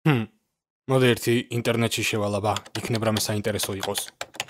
მოდი ერთი ინტერნეტში შევალაბა, იქნებ რამე საინტერესო იყოს.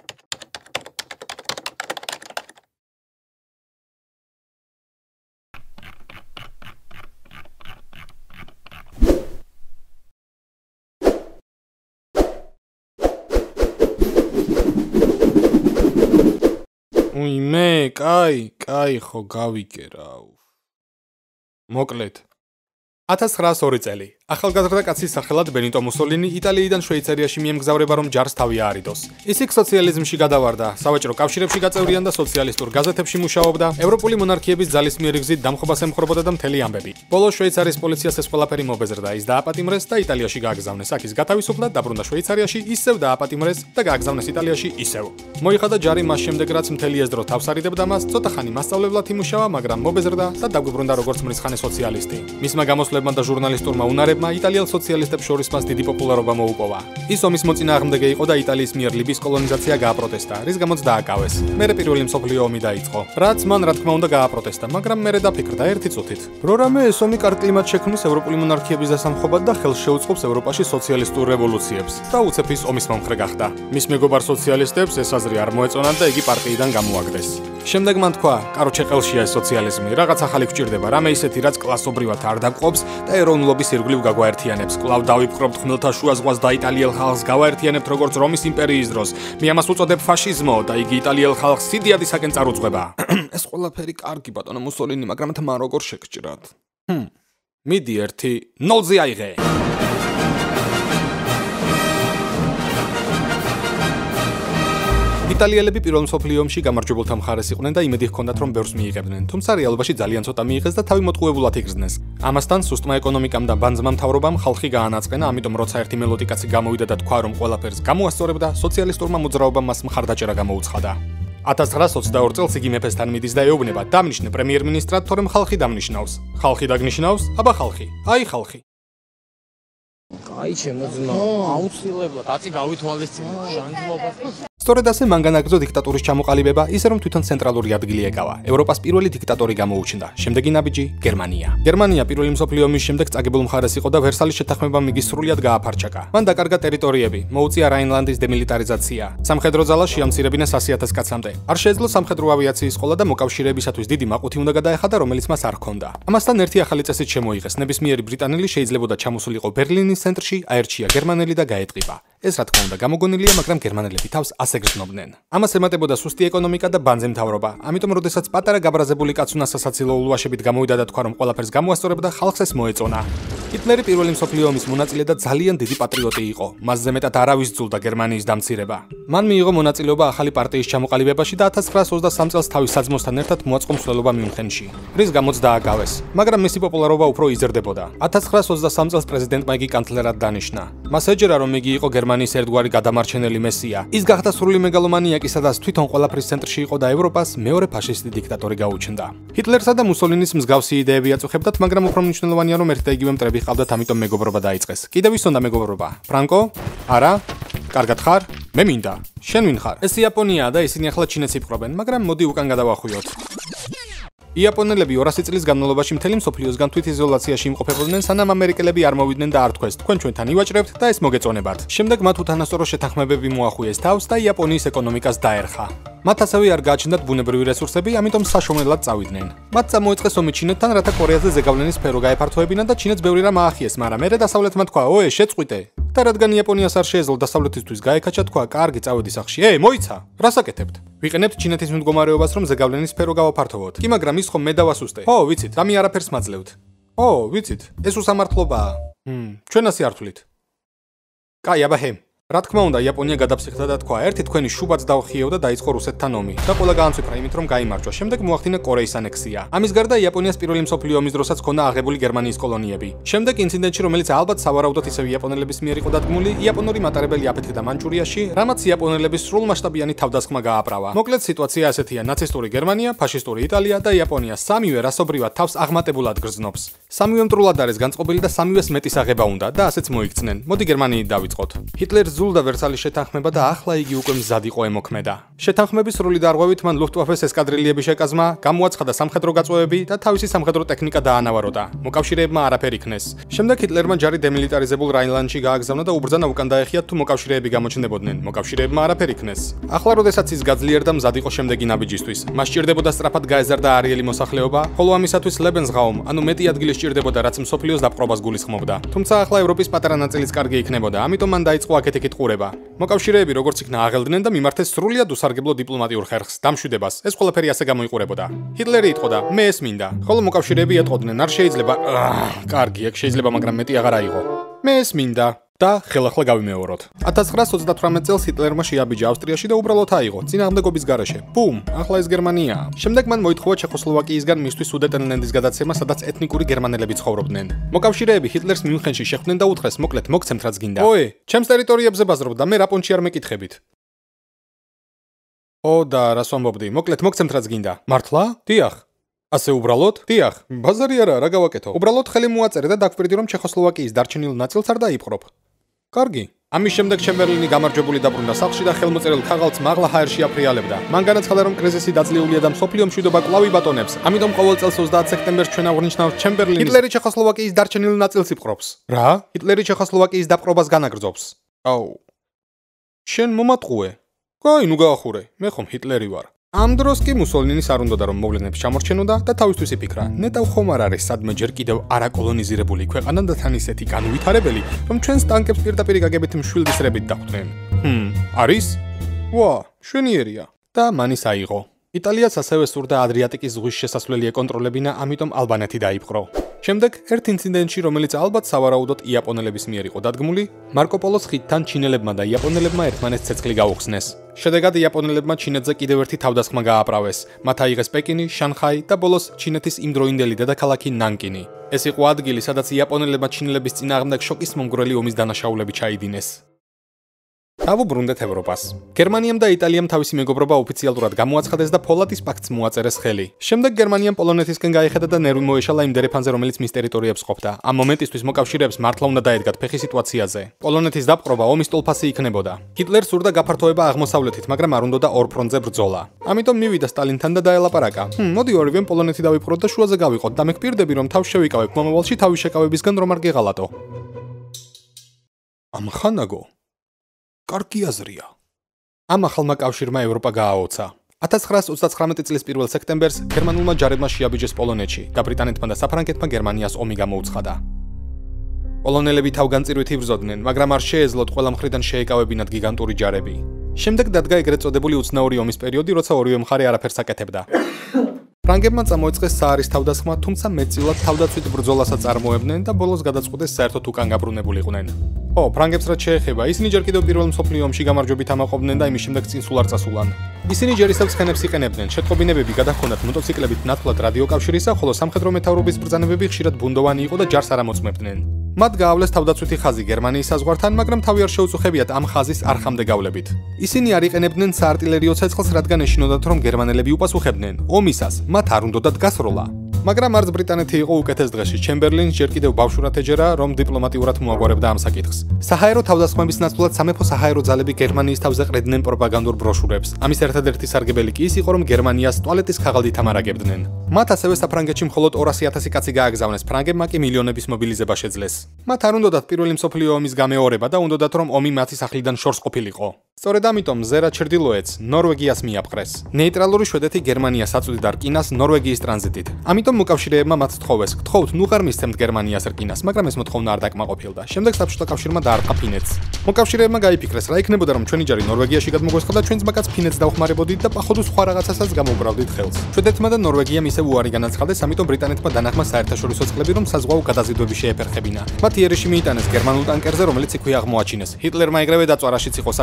მე, კაი, ხო გავიგე რა. მოკლედ 1902 წელი. ახალგაზრდა კაცის სახელად ბენიტო მუსოლინი იტალიიდან შვეიცარიაში მიემგზავრება, რომ ჯარს თავი აარიდოს. ის იქ სოციალიზმში გადავარდა, სავაჭრო კავშირებში გაწევრიანდა, სოციალისტურ გაზეთებში მუშაობდა, ევროპული მონარქიების ძალისმიერი გზით დამხობას ემხრობოდა და მთელი ამბები. ბოლოს შვეიცარიის პოლიციას ეს ყველაფერი მობეზრდა, ის დააპატიმრეს და იტალიაში გააგზავნეს. აქ ის გათავისუფლდა, დაბრუნდა შვეიცარიაში, ისევ დააპატიმრეს და გააგზავნეს იტალიაში ისევ. მოიხადა ჯარი მას შემდეგ, რაც მთელი ეს დრო თავს არიდებდა მას, ცოტა ხანი მასწავლებლად იმუშავა, მაგრამ მობეზრდა და დაგვიბრუნდა როგორც მრისხანე სოციალისტი. მისმა გამოსვლებმა და ჟურნალისტურმა უნარებმა იტალიელ სოციალისტებს შორის მას დიდი პოპულარობა მოუპოვა. ის ომის მოწინააღმდეგე იყო და იტალიის მიერ ლიბიის კოლონიზაცია გააპროტესტა, რის გამოც დააკავეს. მერე პირველი მსოფლიო ომი დაიწყო. რაც მან რა თქმა უნდა გააპროტესტა, მაგრამ მერე დაფიქრდა ერთი წუთით. პროგრამა ეს ომი კარგ კლიმატს შექმნის ევროპული მონარქიების დასამხობად და ხელს შეუწყობს ევროპაში სოციალისტურ რევოლუციებს. და უცებ ის ომის მომხრე გახდა. მის მეგობარ სოციალისტებს ეს აზრი არ მოეწონათ და იგი პარტიიდან გამოაგდეს. შემდეგ მან თქვა, კაროჩე ყელშია ეს სოციალიზმი, რაღაც ახალი გვჭირდება, რამე ისეთი, რაც კლასობრივად არ დაგყვობს და ეროვნულობის ირგვლივ გაგვაერთიანებს. კვლავ დავიფხრობთ ხმელთაშუა ზღვას და იტალიელ ხალხს გავაერთიანებთ როგორც რომის იმპერიის დროს. მე ამას უწოდებ ფაშიზმო და იგი იტალიელ ხალხს სიდიადისაკენ წარუძღვება. ეს ყველაფერი კარგი ბატონო მუსოლინი, მაგრამ თან როგორ შეგჭირათ? მიდი ერთი 0-ზე აიღე. იტალიელები პირველ მსოფლიო ომში გამარჯვებულთა მხარეს იყვნენ და იმედი ჰქონდათ, რომ ბევრს მიიღებდნენ, თუმცა რეალობაში ძალიან ცოტა მიიღეს და თავი მოტყუებულად იგრძნეს. ამასთან სუსტმა ეკონომიკამ და ბანძმა მთავრობამ ხალხი გაანაწყენა, ამიტომ როცა ერთი მელოდი კაცი გამოვიდა და თქვა, რომ ყველაფერს გამოასწორებდა, სოციალისტურმა მოძრაობამ მას მხარდაჭერა გამოუცხადა. 1922 წელს იგი მეფესთან მიდის და ეუბნება, დამნიშნე პრემიერ-მინისტრად, თორემ ხალხი დამნიშნავს. ხალხი დაგნიშნავს, აბა ხალხი. აი ხალხი. აი შემოძმა, აუცილებლად, აწი გავითვალისწინე შანსლობას. სწორედ ასე მან განაგრძო დიქტატურის ჩამოყალიბება, ისე რომ თვითონ ცენტრალური ადგილი ეკავა. ევროპას პირველი დიქტატორი გამოუჩნდა. შემდეგი ნაბიჯი გერმანია. გერმანია პირველი მსოფლიო ომის შემდეგ წაგებულ მხარეს იყო და ვერსალის შეთანხმებამ იგი სრულად გააფარჩაკა. მან დაკარგა ტერიტორიები, მოუწია რაინლანდის დემილიტარიზაცია. სამხედრო ძალა შეამცირებინა 100,000 კაცამდე. არ შეეძლო სამხედრო ავიაციის სკოლა და მოკავშირეებისათვის დიდი მაყუთი უნდა გადაეხადა, რომელიც მას არ ჰქონდა. ამასთან ერთი ახალი წესით შემოიღეს. ნებისმიერი ბრიტანელი შეიძლებოდა ჩამოსულიყო ბერლინის ცენტრში, აერჩია გერმანელი და გაეტყიბა. ეს რა თქმა უნდა გამოგონილია, მაგრამ გერმანელები თავს ასე გრძნობდნენ. ამას ემატებოდა სუსტი ეკონომიკა და ბანძე მთავრობა. ამიტომ, როდესაც პატარა გაბარაზებული კაცუნა სასაცილო ულვაშებით გამოვიდა და თქვა, რომ ყველაფერს გამოასწორებდა, ხალხს ეს მოეწონა. ჰიტლერი პირველი მსოფლიო ომის მონაწილე და ძალიან დიდი პატრიოტი იყო. მასზე მეტად არავის ძულდა გერმანიის დამცირება. მან მიიღო მონაწილეობა ახალი პარტიის ჩამოყალიბებაში და 1923 წელს თავის საძმოსთან ერთად მოაწყო მსვლელობა მიუნხენში, რის გამოც დააკავეს. მაგრამ მისი პოპულარობა უფრო იზრდებოდა. 1923 წელს პრეზიდენტმა იგი კანცლერად დანიშნა. მას ეჯერა, რომ იგი იყო გერმანიის ერთგვარი გადამარჩენელი მესია. ის გახდა სრული მეგალომანიაკი, სადაც თვითონ ყველაფრის ცენტრში იყო და ევროპას მეორე ფაშისტი დიქტატორი გაუჩნდა. ჰიტლერსა და მუსოლინის მსგავსი იდეები აწუხებდათ, მაგრამ უფრო მნიშვნელოვანია, რომ ერთ და იგივე მტრები ჰყავდათ, ამიტომ მეგობრობა დაიწყეს. კიდევ ის უნდა მეგობრობა. ფრანკო? არა? კარგად ხარ? მე მინდა. შენ ვინ ხარ? ეს იაპონიაა და ისინი ახლა ჩინეთს იფხრობენ, მაგრამ მოდი უკან გადავახვიოთ. იაპონელები 200 წლის განმავლობაში მთელი მსოფლიოსგან თვითიზოლაციაში იმყოფებოდნენ, სანამ ამერიკელები არ მოვიდნენ და არ თქვეს, თქვენ ჩვენთან ივაჭრებთ და ეს მოგეწონებათ. შემდეგ მათ უთანასწორო შეთანხმებები მოახუიეს თავს და იაპონიის ეკონომიკას დაერხა. მათ ასევე არ გააჩნდათ ბუნებრივი რესურსები, ამიტომ საშოვნელად წავიდნენ. მათ წამოიწყეს ომი ჩინეთთან, რათა კორეაზე ზეგავლენის სფერო გაეფართოებინა და ჩინეთს ბევრი რამ აახიეს, მაგრამ მერე დასავლეთმა თქვა, ოე, შეწყვიტე. და რადგან იაპონიას არ შეეძლო დასავლეთისთვის გაეკაჩა, თქვა, კარგი, წავედი სახში. მოიცა, რას აკეთებთ? ვიყენებთ ჩინეთის მდგომარეობას, რომ ზეგავლენის სფერო გავაფართოვოთ. კი, მაგრამ ის ხომ მე დავასუსტე. ვიცით, რამე არაფერს მაძლევთ. ვიცით, ეს უსამართლობაა. ჩვენ ასე არ თვლით. კაი, აბა ჰე. რა თქმა უნდა, იაპონია გადაფსიხდა და თქვა, ერთი თქვენი შუბაც დავხიეო და დაიწყო რუსეთთან ომი. და ყველა გაამციფრა იმით, რომ გაიმარჯვა. შემდეგ მოახდინა კორეის ანექსია. ამის გარდა იაპონიას პირველი მსოფლიო ომის დროსაც ჰქონდა აღებული გერმანიის კოლონიები. შემდეგ ინციდენტში, რომელიც ალბათ სავარაუდოდ ისევ იაპონელების მიერ იყო დადგმული, იაპონური მატარებელი აფეთქდა მანჩურიაში, რამაც იაპონელების სრულმასშტაბიანი თავდასხმა გააправა. მოკლედ სიტუაცია ასეთია: ნაცისტური გერმანია, ფაშისტური იტალია და იაპონია სამივე რასობრივად თავს აღმატებულად გრძნობს. სამივე მტრულად არის განწყობილი და სამივეს მეტის აღება უნდა და ასეც მოიქცნენ. მოდი გერმანიით დავიწყოთ. ჰიტლერს სძულდა ვერსალის შეთანხმება და ახლა იგი უკვე მზად იყო ემოქმედა. შეთანხმების სრული დარღვევით მან ლუფტვაფეს ესკადრილიების შეკაზმა, გამოაცხადა სამხედრო გაწვევები და თავისი სამხედრო ტექნიკა დაანავაროდა. მოკავშირეებმა არაფერი იქნეს. შემდეგ ჰიტლერმა ჯარი დემილიტარიზებულ რაინლანდში გააგზავნა და უბრძანა უკან დაეხიათ თუ მოკავშირეები გამოჩნდებოდნენ. მოკავშირეებმა არაფერი იქნეს. ახლა როდესაც ის გაძლიერდა, მზად იყო შემდეგი ნაბიჯისთვის. მას სჭირდებოდა სწრაფად გაეზარდა არიელი მოსახლეობა, ხოლო ამისათვის Lebensraum, ანუ მეტი ადგილი სჭირდებოდა, რაც მსოფლიოს დაპყრობას გულისხმობდა. თუმცა ახლა ევროპის პატარა ნაწილიც კარგი იქნებოდა, ამიტომ მან დაიწყო აქეთ-იქით ყურება. მოკავშირეები როგორც იქნა აღელდნენ და მიმართეს სრულიად უსარგებლო დიპლომატიურ ხერხს, დამშვიდებას. ეს ყველაფერი ასე გამოიყურებოდა. ჰიტლერი იტყოდა: "მე ეს მინდა." ხოლო მოკავშირეები ეტყოდნენ: "არ შეიძლება." კარგი, ეგ შეიძლება, მაგრამ მეტი აღარ აიღო. "მე ეს მინდა." და ხელახლა გავიმეოროთ. 1938 წელს ჰიტლერმა შეაბიჯა ავსტრიაში და უბრალოდ აიღო წინააღმდეგობის გარეშე. ბუმ, ახლა ეს გერმანიაა. შემდეგ მან მოითხოვა ჩეხოსლოვაკიისგან მისთვის სუდეტენლენდის გადაცემა, სადაც ეთნიკური გერმანელები ცხოვრობდნენ. მოკავშირეები ჰიტლერს მიუნხენში შეხვდნენ და უთხრეს: "მოკლედ, მოგცემთ რაც გინდა." "ოე, ჩემს ტერიტორიებზე ბაზრობ და მე რაპონჩი არ მეკითხებით." "ო და რას ვამბობდი? მოკლედ, მოგცემთ რაც გინდა." "მართლა?" "დიახ." "ასე უბრალოდ?" "დიახ, ბაზარი არა, რა გავაკეთო?" "უბრალოდ ხელი მოაწერე და დაგვირდი, რომ ჩეხოსლოვაკიის დარჩენილ ნაწილს არ დაიპყრობ." "კარგი." ამის შემდეგ ჩემბერლინი გამარჯვებული დაბრუნდა სახლში და ხელმოწერილ ქაღალდს მაღლა ჰაერში აფრიალებდა. მან განაცხადა, რომ კრიზისი დაძლეულია და მსოფლიო მშვიდობა კვლავ იბატონებს. ამიტომ ყოველ წელს 30 სექტემბერს ჩვენ აღვნიშნავთ ჩემბერლინის ჰიტლერი ჩეხოსლოვაკიის დარჩენილ ნაწილს იპყრობს. რა? ჰიტლერი ჩეხოსლოვაკიის დაპყრობას განაგრძობს. აუ. შენ მომატყუე. კაი, ნუ გაახურე. მე ხომ ჰიტლერი ვარ. ამ დროს კი მუსოლინის არ უნდოდა რომ მოვლენებს ჩამორჩენოდა და თავისთვის იფიქრა. ნეტავ ხომ არ არის სადმე ჯერ კიდევ არაკოლონიზირებული ქვეყანა და თან ისეთი განუვითარებელი, რომ ჩვენს ტანკებს პირდაპირ გაგებით მშვილდისრებით დახვდნენ. არის? ვა, შვენიერია. და მანის აიღო. იტალიაც ასევე სურდა ადრიატიკის ზღვის შესასვლელი ეკონტროლებინა, ამიტომ ალბანეთი დაიპყრო. შემდეგ ერთ ინციდენტში, რომელიც ალბათ სავარაუდოდ იაპონელების მიერ იყო დადგმული, მარკო პოლოს ხიდთან ჩინელებმა და იაპონელებმა ერთმანეთს ცეცხლი გაუხსნეს. შედეგად იაპონელებმა ჩინეთზე კიდევ ერთი თავდასხმა გააправეს. მათ აიღეს პეკინი, შანხაი და ბოლოს ჩინეთის იმდროინდელი დედაქალაქი ნანკინი. ეს იყო ადგილი, სადაც იაპონელებმა ჩინელების წინააღმდეგ შოკის მომგვრელი ომის დანაშაულები ჩაიდინეს. დავუბრუნდეთ ევროპას. გერმანიამ და იტალიამ თავისი მეგობრობა ოფიციალურად გამოაცხადეს და ფოლადის პაქტს მოაწერეს ხელი. შემდეგ გერმანიამ პოლონეთისკენ გაიხედა და ნერვი მოეშალა იმ დერეფანზე, რომელიც მის ტერიტორიებს ყოფდა. ამ მომენტისთვის მოკავშირეებს მართლა უნდა დაედგათ ფეხი სიტუაციაზე. პოლონეთის დაპყრობა ომის ტოლფასი იქნებოდა. ჰიტლერს სურდა გაფართოება აღმოსავლეთით, მაგრამ არ უნდოდა ორ ფრონტზე ბრძოლა. ამიტომ მივიდა სტალინთან და დაელაპარაკა. მოდი ორივემ პოლონეთი დავიპყროთ და შუაზე გავიყოთ და მე გპირდები, რომ თავს შევიკავებ მომავალში თავის შეკავებისგან რომ არ გეღალატო. ამხანაგო კარგი აზრია. ამ ახალმა კავშირმა ევროპა გააოცა. 1939 წლის 1 სექტემბერს გერმანულმა ჯარებმა შეაბიჯეს პოლონეთში და ბრიტანეთმა და საფრანგეთმა გერმანიას ომი გამოუცხადა. პოლონელები თავგანწირვით იბრძოდნენ, მაგრამ არ შეეძლოთ ყველა მხრიდან შეეკავებინათ გიგანტური ჯარები. შემდეგ დადგა ეგრეთ წოდებული უცნაური ომის პერიოდი, როცა ორივე მხარე არაფერს აკეთებდა. ფრანგებმა წამოიწყეს საარის თავდასხმა, თუმცა მეტწილად თავდაცვით ბრძოლასაც წარმოებდნენ და ბოლოს გადაწყვეტეს საერთოდ უკან გაბრუნებულიყვნენ. ფრანგებს რაც შეეხება, ისინი ჯერ კიდევ პირველ მსოფლიო ომში გამარჯვებით ამაყობდნენ და იმის შემდეგ წინ სულ არ წასულან. ისინი ჯერისებს ხენებს იყენებდნენ, შეტყობინებები გადაჰქონდათ მოტოციკლებით ნათლად რადიოკავშირისა, ხოლო სამხედრო მეთაურობის ბრძანებები ხშირად ბუნდოვანი იყო და ჯარს არ ამოწმებდნენ. მათ გაავლეს თავდაცვითი ხაზი გერმანიის საზღვართან, მაგრამ თავი არ შეუწუხებიათ ამ ხაზის არხამდე გავლებით. ისინი არ იყენებდნენ საარტილერიო ცეცხლს, რადგან ეშინოდათ, რომ გერმანელები უპასუხებდნენ ომისას, მათ არ უნდათ გასროლა. მაგრამ არც ბრიტანეთი იყო უკეთეს დღეში. ჩემბერლინს ჯერ კიდევ ბავშვურად ეჯერა, რომ დიპლომატიურად მოაგვარებდა ამ საკითხს. საჰაერო თავდასხმების ნაცვლად სამეფო საჰაერო ძალები გერმანიის თავზე ყრედნენ პროპაგანდურ ბროშურებს. ამის ერთადერთი სარგებელი კი ის იყო, რომ გერმანიას ტუალეტის ქაღალდით ამარაგებდნენ. მათ ასევე საფრანგეთში მხოლოდ 200,000 კაცი გააგზავნეს, ფრანგებმა კი მილიონების მობილიზება შეძლეს. მათ არ უნდათ პირველი მსოფლიო ომის გამეორება და უნდათ, რომ ომი მათი სახლიდან შორს ყოფილიყო. სწორედ ამიტომ ზერა ჩრდილოეთს ნორვეგიას მიაპყრეს. ნეიტრალური შვედეთი გერმანიას აწვდიდა რკინას ნორვეგიის ტრანზიტით. ამიტომ მოკავშირეებმა მათ თხოვეს: "გთხოვთ, ნუ ღარ მისცემთ გერმანიას რკინას", მაგრამ ეს მოთხოვნა არ დაკმაყოფილდა. შემდეგ საბჭოთა კავშირმა დაარტყა ფინეთს. მოკავშირეებმა გაიფიქრეს, რა იქნებოდა, რომ ჩვენი ჯარი ნორვეგიაში გადმოგვესხა და ჩვენს მაგაც ფინეთს დავხმარებოდით და პახოდუ სხვა რაღაცასაც გამოვბრალდით ხელს. შვედეთმა და ნორვეგიამ ისევ უარი განაცხადეს, ამიტომ ბრიტანეთმა დანახმა საერთაშორისო წყლები, რომ საზღვაო გადაზიდვები შეეფერხებინა. მათ იერიში მიიტანეს გერმანულ ტანკერზე, რომელიც იქვე აღმოაჩინეს. ჰიტლერმა ეგრევე დაწვა, რაშიც იყო საქმე და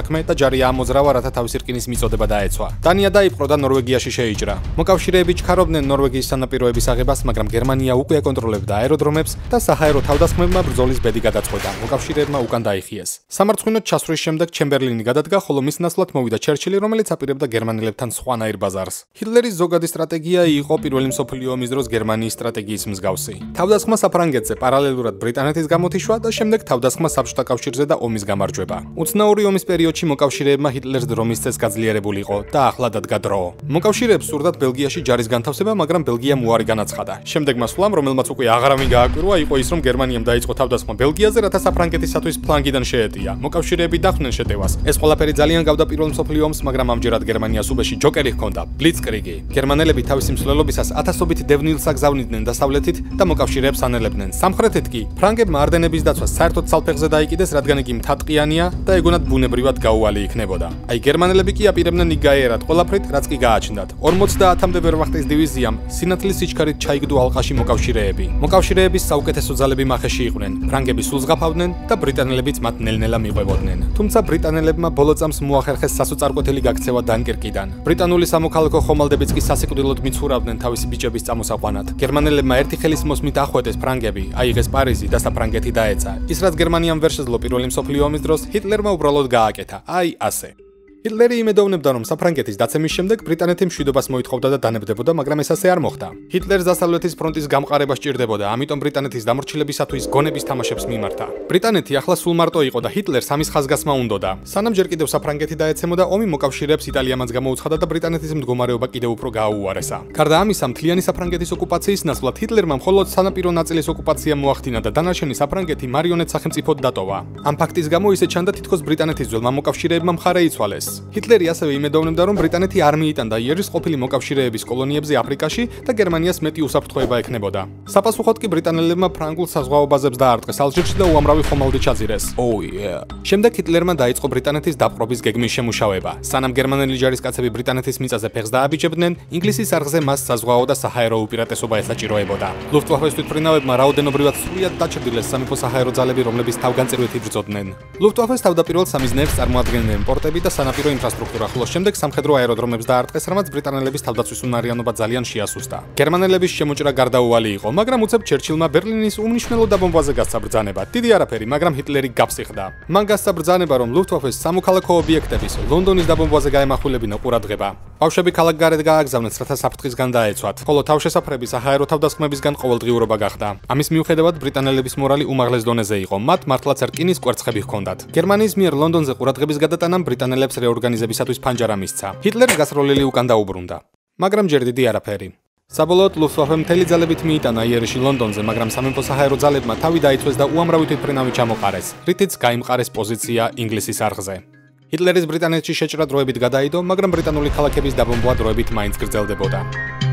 ჯარი ამოძრავა, რათა თავისი რკინის მიწოდება დაეცვა. დანია დაიპყრო და ნორვეგიაში შეიჭრა. მოკავშირეები ჩქარობდნენ ნორვეგიის სანაპიროების აღებას, მაგრამ გერმანია უკვე აკონტროლებდა აეროდრომებს და საჰაერო თავდასხმებმა ბრძოლის ბედი გადაწყვეტა. მოკავშირეებმა უკან დაიხიეს. სამარცხვინოდ ჩასვრის შემდეგ ჩემბერლინი გადადგა, ხოლო მის ნაცვლად მოვიდა ჩერჩილი, რომელიც აპირებდა გერმანელებთან სხვანაირ ბაზარს. ჰიტლერის ზოგადი სტრატეგია იყო პირველი მსოფლიო ომის დროს გერმანიის სტრატეგიის მსგავსი. თავდასხმა საფრანგეთზე პარალელურად ბრიტანეთის გამოთიშვა და შემდეგ თავდასხმა საბჭოთა კავშირზე და ომის გამარჯვება. უცნაური ომის პერიოდში მოკავშირეებმა ჰიტლერს დრომის წეს გაძლიერებულიყო და ახლა დადგა დრო. მოკავშირეებს სურდათ ბელგიაში ჯარის განთავსება, მაგრამ ბელგიამ უარი განაცხადა. შემდეგმა სვლამ, რომელმაც უკვე აღარავინ გააკვირვა, იყო ის, რომ გერმანიამ დაიწყო თავდასხმა ბელგიაზე, რათა საფრანგეთისათვის ფლანგიდან შეეტია. მოკავშირეები დახდნენ შეტევას. ეს ყველაფერი ძალიან გავდა პირველ მსოფლიო ომს, მაგრამ ამჯერად გერმანიას უბეში ჯოკერი ჰქონდა, ბლიცკრიგი. გერმანელები თავისი მსვლელობისას ათასობით დევნილს აგზავნიდნენ დასავლეთით და მოკავშირეებს ანელებდნენ. სამხრეთით კი ფრანგებმა არდენების დაცვა საერთოდ ცალფეხზე დაიკიდეს, რადგან იგი მთატყიანია და ეგონათ ბუნებრივად გაუვალი იქნებოდა. აი გერმანელები კი აპირებდნენ იგაიერათ ყველაფრით, რაც კი გააჩნდათ. 50-მდე ვერმახტის დივიზიამ სინათლის სიჩქარით ჩაიგდო ალყაში მოკავშირეები. მოკავშირეების საუკეთესო ძალები მახეში იყვნენ. ფრანგები სულს ღაფავდნენ და ბრიტანელებიც მათ ნელ-ნელა მიყვებოდნენ. თუმცა ბრიტანელებმა ბოლო წამს მოახერხეს სასოწარკვეთილი გაქცევა დანკერკიდან. ბრიტანული სამოქალაქო ხომალდებიც კი სასიკვდილოდ მიცურავდნენ თავისი ბიჭების წამოსაყვანად. გერმანელებმა ერთი ხელის მოსმით ახვეტეს ფრანგები, აიღეს პარიზი და საფრანგეთი დაეცა. ის რაც გერმანიამ ვერ შეძლო პირველი მსოფლიო ომის დროს, ჰიტლერმა უბრალოდ გააკეთა. აი ასე. ჰიტლერი იმედოვნებდა, რომ საფრანგეთის დაცემის შემდეგ ბრიტანეთი მშვიდობას მოითხოვდა და დანებდებოდა, მაგრამ ეს ასე არ მოხდა. ჰიტლერს დასავლეთის ფრონტის გამყარება სჭირდებოდა, ამიტომ ბრიტანეთის დამორჩილებისათვის გონების თამაშებს მიმართა. ბრიტანეთი ახლა სულ მარტო იყო და ჰიტლერს ამის ხაზგასმა უნდოდა. სანამ ჯერ კიდევ საფრანგეთი დაეცემოდა, ომი მოკავშირეებს იტალიამაც გამოუცხადა და ბრიტანეთის მდგომარეობა კიდევ უფრო გააუარესა. გარდა ამისა, მთლიანი საფრანგეთის ოკუპაციის ნაცვლად ჰიტლერმა მხოლოდ სანაპირო ნაწილის ოკუპაცია მოახდინა და დანარჩენი საფრანგეთი მარიონეტ სახელმწიფოდ დატოვა. ამ ფაქტის გამო ისე ჩანდა, თითქოს ბრიტანეთის ძველმა მოკავშირეებმა მხარე იცვალეს. ჰიტლერი ასევე იმედოვნებდა, რომ ბრიტანეთი არ მიიტანდა იერის ყოფილი მოკავშირეების კოლონიებზე აფრიკაში და გერმანიას მეტი უსაფრთხოება ექნებოდა. საპასუხოდ კი ბრიტანელებმა ფრანგულ საზღვაო ბაზებს დაარტყეს ალჟირში და უამრავი ხომალდი ჩაძირეს. შემდეგ ჰიტლერმა დაიწყო ბრიტანეთის დაპყრობის გეგმის შემუშავება. სანამ გერმანელი ჯარისკაცები ბრიტანეთის მიწაზე ფეხს დააბიჯებდნენ, ინგლისის არხზე მას საზღვაო და საჰაერო უპირატესობა ესაჭიროებოდა. ლუფტვაფეს თვითმფრინავებმა რაოდენობრივად სრულიად დაჩრდილეს სამეფო საჰაერო ძალები, რომლებიც თავგანწირვით იბრძოდნენ. ლუფტვაფეს თავდაპირველად სამიზნეებს წარმოადგენდნენ პორტები და სანაპირო ინფრასტრუქტურა, ხოლო შემდეგ სამხედრო აეროდრომებს დაარტყეს, რამაც ბრიტანელების თავდაცვის უნარიანობა ძალიან შეასუსტა. გერმანელების შემოჭრა გარდაუვალი იყო, მაგრამ უცებ ჩერჩილმა ბერლინის უმნიშვნელო დაბომბვაზე გასცა ბრძანება. დიდი არაფერი, მაგრამ ჰიტლერი გაფსიხდა. მან გასცა ბრძანება, რომ ლუფტვაფეს სამოქალაქო ობიექტების ლონდონის დაბომბვაზე გაემახვილებინა ყურადღება. ბავშვები ქალაქგარეთ გააგზავნეს, რათა საფრთხისგან დაეცვათ, ხოლო თავშესაფრები საჰაერო თავდასხმებისგან ყოველდღიურობა გახდა. ამის მიუხედავად ბრიტანელების მორალი უმაღლეს დონეზე იყო, მათ მართლაც რკინის კვერცხები ჰქონდათ. გერმანიის მიერ ლონდონზე ყურადღების გადატანამ ბრიტანელებს ორგანიზებისათვის ფანჯარა მისცა. ჰიტლერი გასროლილი უკან დაუბრუნდა. მაგრამ ჯერ დიდი არაფერი. საბოლოოდ ლუფტვაფემ მთელი ძალებით მიიტანა იერში ლონდონზე, მაგრამ სამეფო საჰაერო ძალებმა თავი დაიცვეს და უამრავი თვითმფრინავი ჩამოყარეს, რითიც გაიმყარეს პოზიცია ინგლისის არხზე. ჰიტლერის ბრიტანეთში შეჭრა დროებით გადაიდო, მაგრამ ბრიტანული ქალაქების დაბომბვა დროებით მაინც გრძელდებოდა.